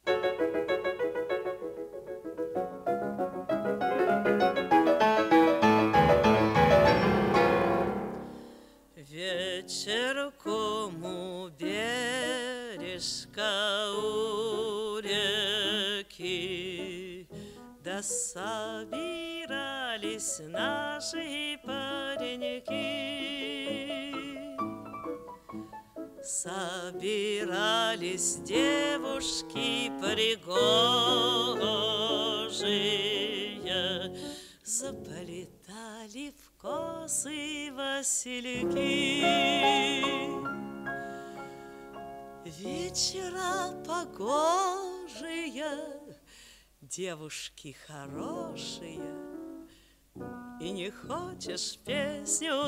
Вечерком у бережка у реки, да собирались наши пареньки. Собирались девушки пригожие, заплетали в косы васильки. Вечера погожие, девушки хорошие, и не хочешь, песню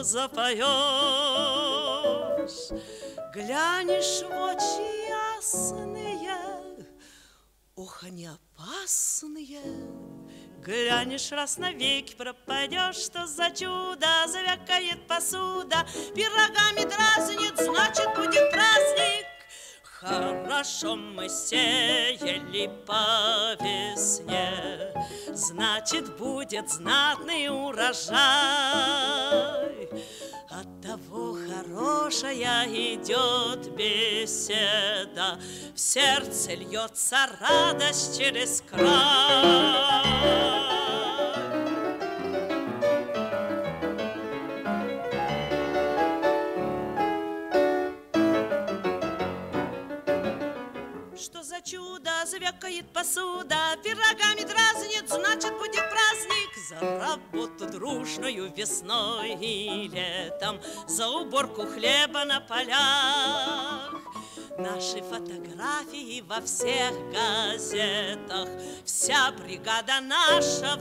запоешь. Глянешь в очи ясные, ох, они опасные. Глянешь, раз навеки пропадешь, что за чудо, завякает посуда, пирогами дразнит, значит, будет праздник. Хорошо мы сеяли по весне, значит, будет знатный урожай. Оттого хорошая идет беседа, в сердце льется радость через край. Что за чудо, завякает посуда, пирогами дразнит, значит, будет праздник. За работу дружную весной и летом, за уборку хлеба на полях. Наши фотографии во всех газетах, вся бригада наша в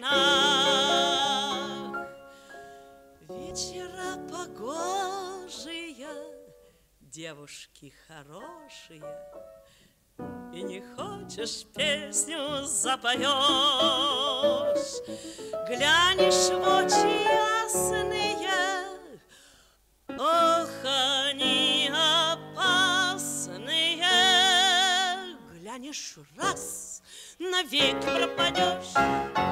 орденах. Вечера погожие, девушки хорошие, и не хочешь, песню запоешь. Глянешь в очи ясные, ох, они опасные. Глянешь раз, навеки пропадешь.